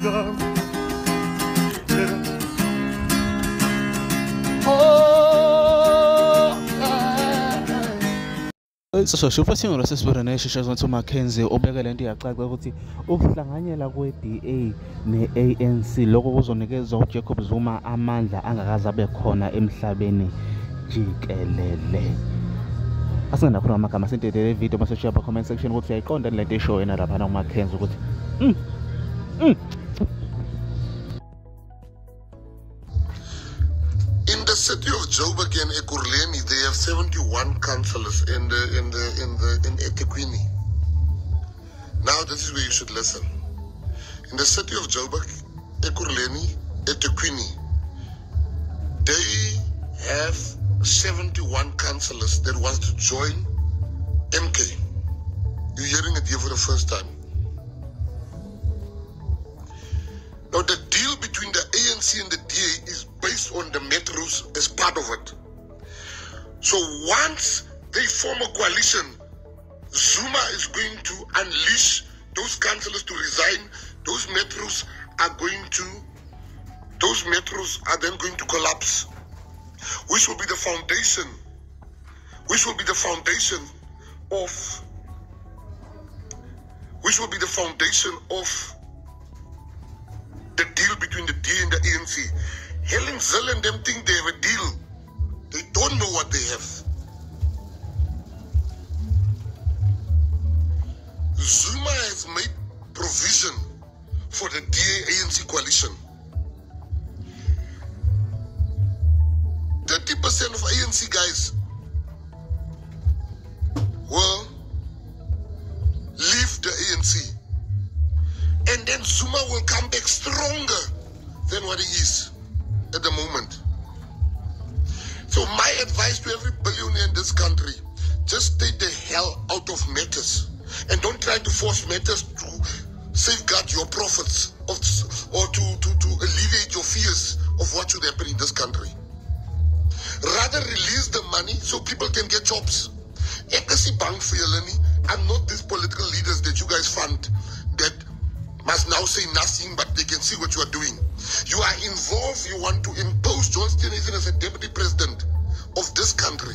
So shufasingolo sesibona shishazwe to Mackenzie obeka lento iyacaca ukuthi ukuhlanganyela kwe-DA ne-ANC lokho kuzonikeza uJacob Zuma amandla angakaze abe khona emhlabeni jikelele. Asingena khona amagama sentedele video mase share comment section ukuthi uyayiqonda lento eshow yena lapha na Mackenzie ukuthi In the city of Joburg and Ekurhuleni, they have 71 councillors in eThekwini. Now this is where you should listen. In the city of Joburg, Ekurhuleni, eThekwini, they have 71 councillors that wants to join MK. You're hearing it here for the first time. Now the deal between the ANC and the DA is based on the metros as part of it. So once they form a coalition, Zuma is going to unleash those councillors to resign. Those metros are then going to collapse, which will be the foundation of the deal between the DA and the ANC. Helen Zell and them think they have a deal. They don't know what they have. Zuma has made provision for the DA-ANC coalition. 30% of ANC guys will leave the ANC. And then Zuma will come back stronger than what he is at the moment. So my advice to every billionaire in this country, just stay the hell out of matters. And don't try to force matters to safeguard your profits or to alleviate your fears of what should happen in this country. Rather release the money so people can get jobs. I'm not these political leaders that you guys fund that must now say nothing, but they can see what you are doing. You are involved. You want to impose John Steenhuisen as a deputy president of this country.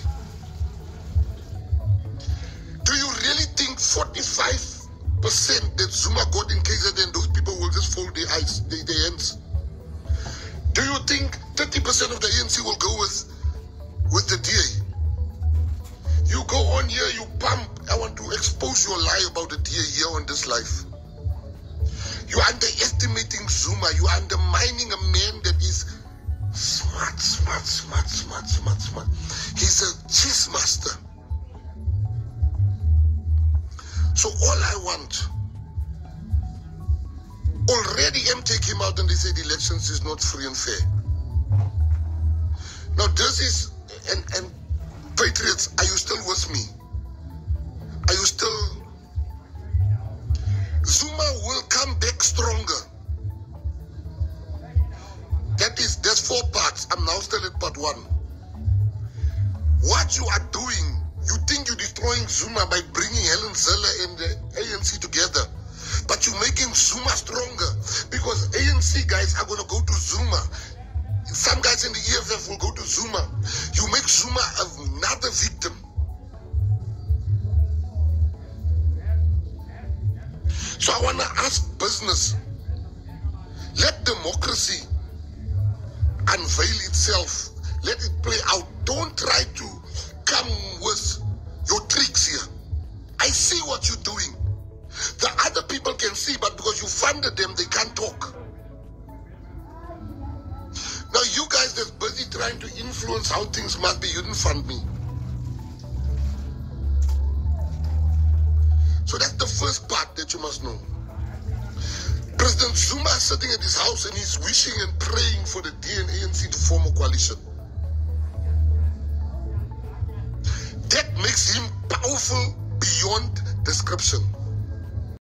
Do you really think 45% that Zuma got in KZN, those people will just fold their eyes, their hands? Do you think 30% of the ANC will go with the DA? You go on here, you pump. I want to expose your lie about the DA here on this life. You are underestimating Zuma. You are undermining a man that is smart. He's a cheese master. So all I want, already MK came out and they said elections is not free and fair. Now this is, and Patriots, are you still with me? Are you still? Zuma will come back stronger. There's 4 parts. I'm now still at part 1. What you are doing, you think you're destroying Zuma by bringing Helen Zeller and the ANC together. But you're making Zuma stronger because ANC guys are going to go to Zuma. Some guys in the EFF will go to Zuma. You make Zuma another victim. So I want to ask business, let democracy unveil itself. Let it play out. Don't try to come with your tricks here. I see what you're doing. The other people can see, but because you funded them, they can't talk. Now you guys that's busy trying to influence how things must be, you didn't fund me. So that's the first part that you must know. President Zuma is sitting at his house and he's wishing and praying for the DA and ANC to form a coalition. That makes him powerful beyond description.